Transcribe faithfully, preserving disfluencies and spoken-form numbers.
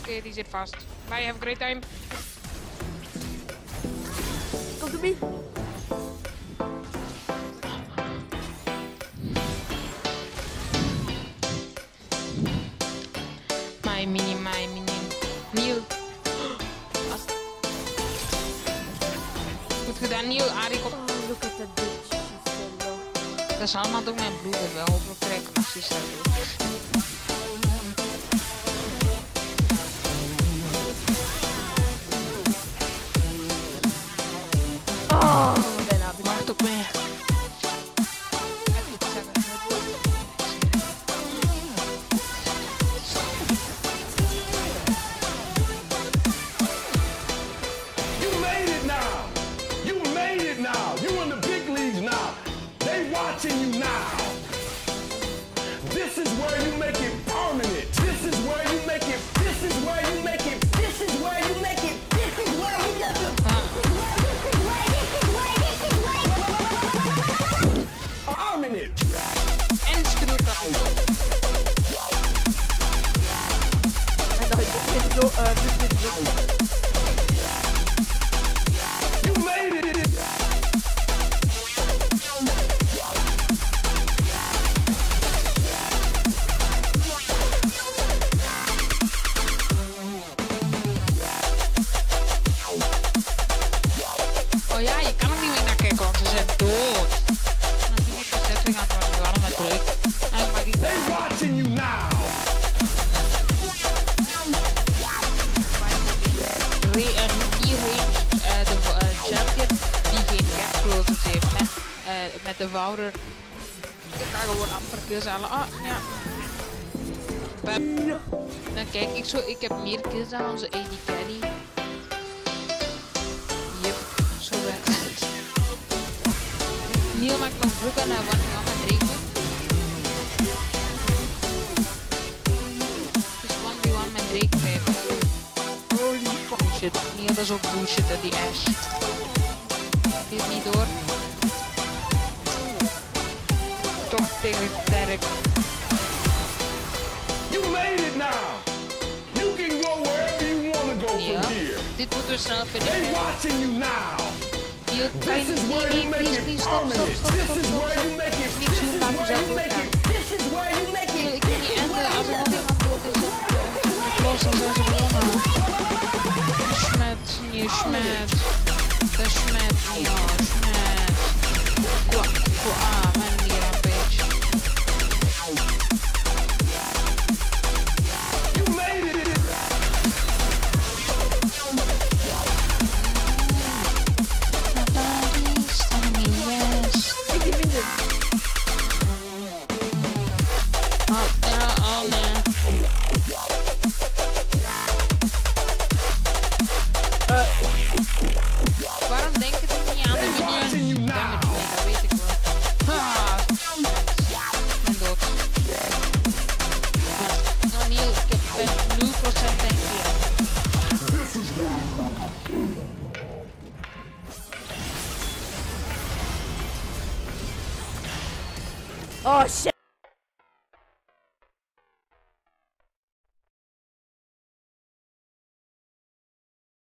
Oké, die zit vast. Bye, have a great time. Kom to me. My mini, my mini. Nieuw. Goed gedaan, Nieuw. Arie, kom. Oh, look at that bitch. She's so low. Dat is allemaal door mijn bloed wel hopelijk trekken, maar ze is daar dood. Oh, bijna. Wacht op mij. You made it now. You made it now. You in the big leagues now. They watching you now. This is where you make it permanent. This is where you make it. This is where you make it. This is where you make it. This is where you make it. Permanent. En schroef dat. En dan is het zo, eh, dus dit is zo. You made it. Oh ja, je kan er niet meer naar kijken, want ze zijn dood. Natuurlijk gezet, we gaan het nu allemaal druk. Nou, maar die They watching you now. Re en hierheen, uh, de uh, champion die geen gap closes heeft, hè. Uh, met de vouwer. Ik ga gewoon amper kills halen. Ah, ja. Bam. Dan kijk ik zo, ik heb meer kills dan onze A D carry. Yep, zo werkt het. Neil maakt nog druk aan wat nu aan het regenen. Het is one v one met Drake vijf. Holy fuck shit. Neil, dat is ook bullshit, hè, die Ash. Die is niet door. Toch tegen Derek. You made it now. You can go wherever you want to go Ja, from here. dit moeten we snel They vinden. watching you now. Neil, This is where you make please, it please, stop, stop, permanent. stop, This stop, is stop. where you make it. Niks This doen, is laat where mezelf you make doodgaan. it. This is where you make Neil, it. ik kan niet enden. Als er nog iemand dood is, dan los, dan zijn ze gewonnen. Smet, Neil, smet. Dat is smet, Neil, smet. Kwa, kwa, man, Neil, een beetje. You made it. Nobody's telling me yes. Ik die minder. Oh, ja, oh nee. Eh, Waarom denk je er niet aan de Watching minions? you Damn it, now. nee, dat weet ik wel. Ha! Ik ben dood. Nou Neil, ik heb ben nul procent denk ik. Oh shit.